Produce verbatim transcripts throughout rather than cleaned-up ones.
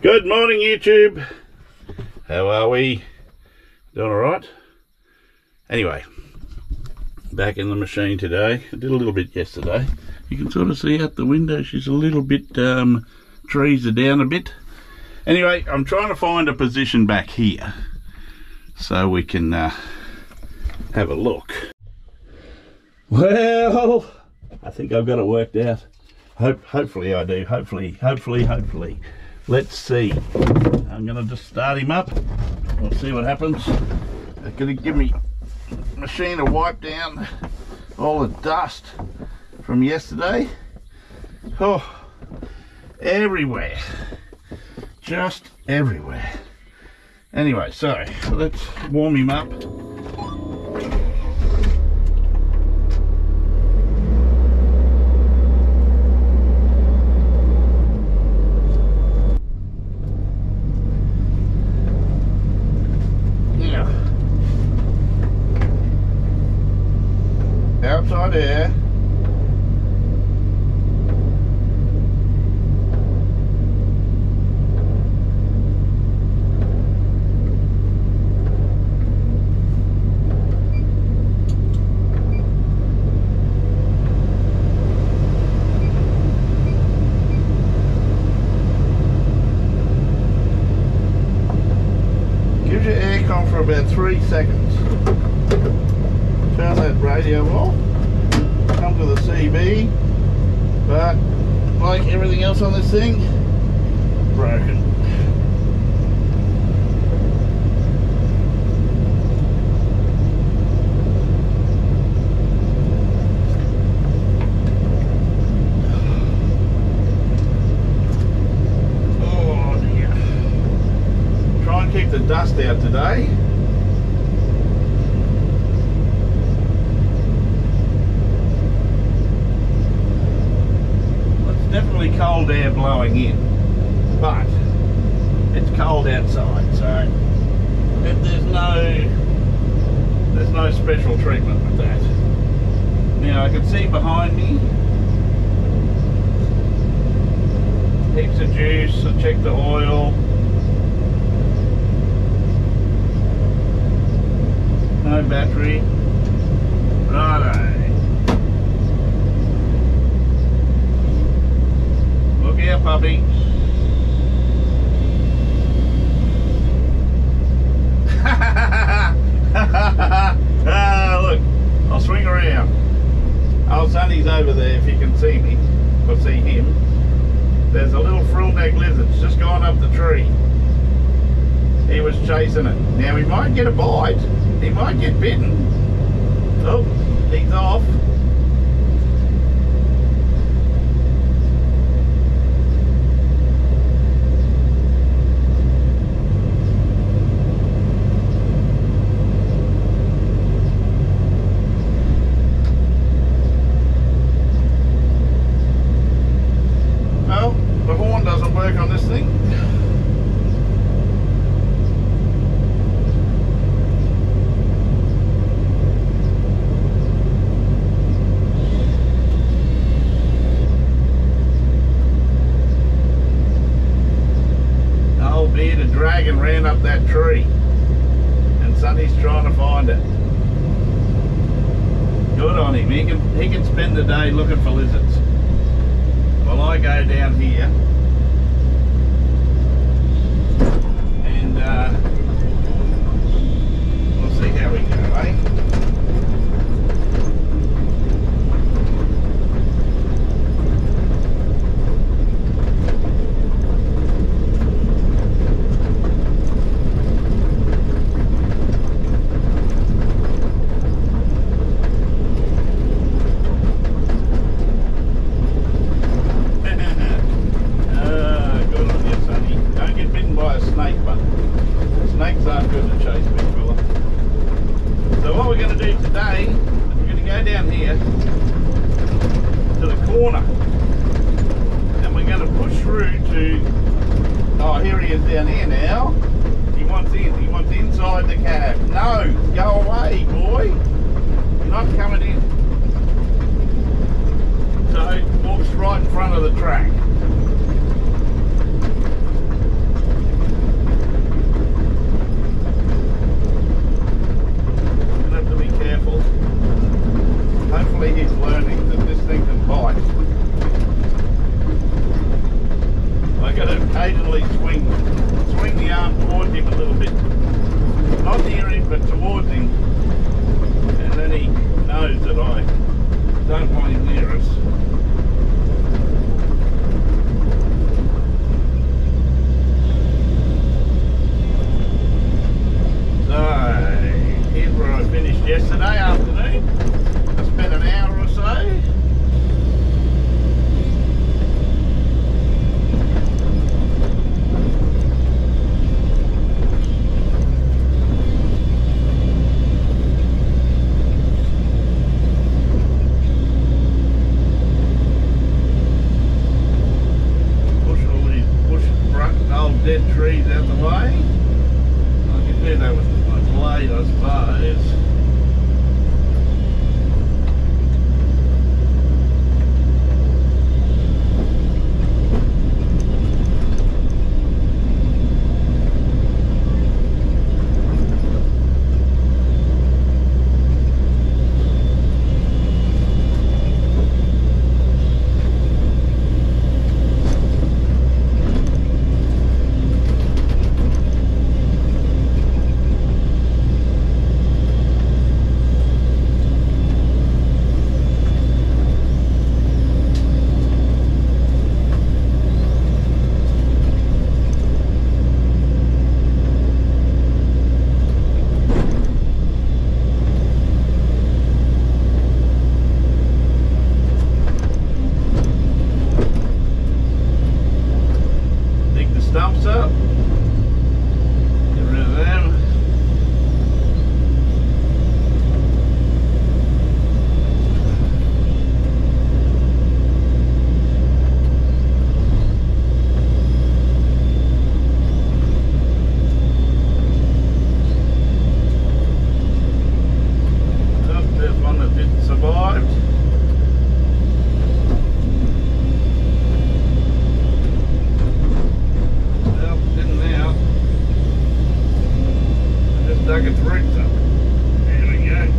Good morning, YouTube. How are we? Doing all right? Anyway, back in the machine today. I did a little bit yesterday. You can sort of see out the window she's a little bit, um, trees are down a bit. Anyway, I'm trying to find a position back here so we can uh, have a look. Well, I think I've got it worked out. Hope, hopefully I do. Hopefully, hopefully, hopefully. Let's see. I'm going to just start him up. We'll see what happens. It's going to give me a machine to wipe down all the dust from yesterday. Oh, everywhere. Just everywhere. Anyway, so let's warm him up. Outside air. Gives you aircon for about three seconds. Turn that radio off. Come to the C B, but like everything else on this thing, broken. Oh dear. Try and keep the dust out today. Definitely cold air blowing in, but it's cold outside, so there's no there's no special treatment with that. Now I can see behind me heaps of juice. I checked the oil. No battery. Righto. Yeah, puppy. Ah, look, I'll swing around. Oh, Sonny's over there if you can see me, or see him. There's a little frill-neck lizard just gone up the tree. He was chasing it. Now he might get a bite. He might get bitten. Oh, he's off. On this thing. Old bearded dragon ran up that tree and Sonny's trying to find it. Good on him. He can he can spend the day looking for lizards. Well, I go down here. Uh, we'll see how we go, eh? uh, good on you, Sonny. Don't get bitten by a snake, but snakes aren't good to chase, big fella. So what we're going to do today is we're going to go down here to the corner and we're going to push through to, oh, here he is down here now. He wants in, he wants inside the cab. No, go away, boy. You're not coming in. So walks right in front of the track. occasionally swing, swing the arm towards him a little bit. Not near him, but towards him. And then he knows that I don't want him near us. So, here's where I finished yesterday afternoon. I spent an hour or so. Dead trees out the way. I can do that with my blade, I suppose. Stumps up, get rid of them. Oh, there's one that didn't survive. Dug its roots up. There we go.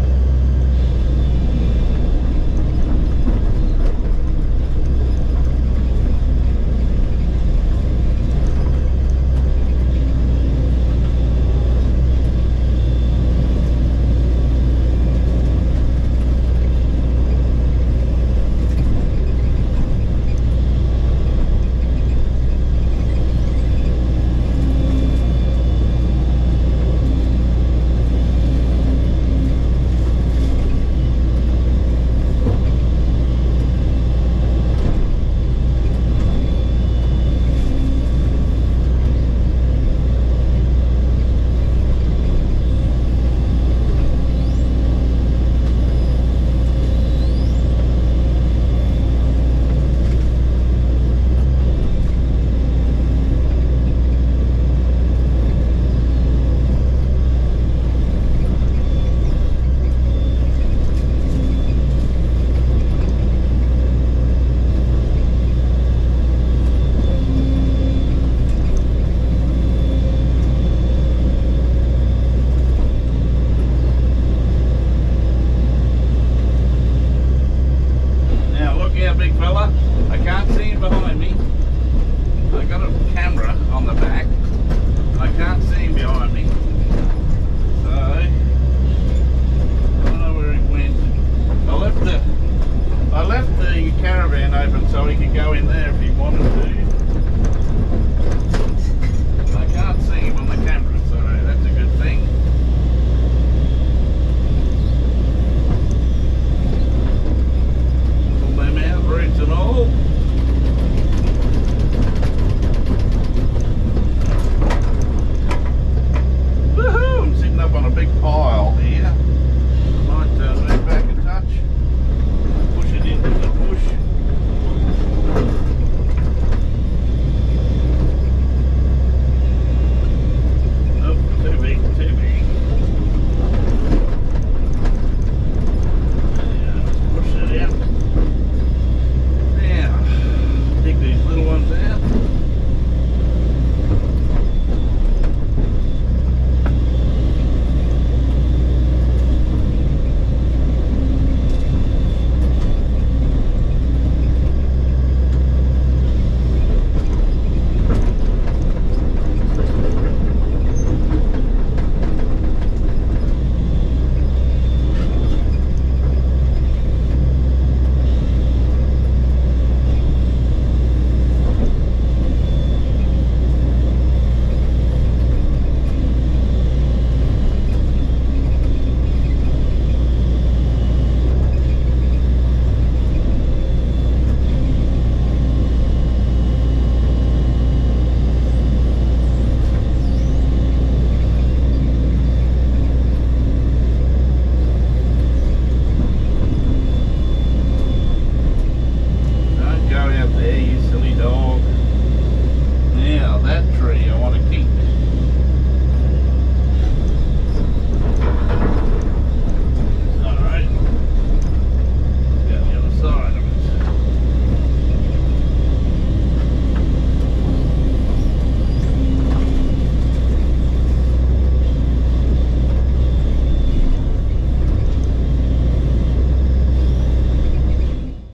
Big fella, I can't see him behind me. I got a camera on the back. I can't see him behind me. So I don't know where he went. I left the I left the caravan open so he could go in there if he wanted to.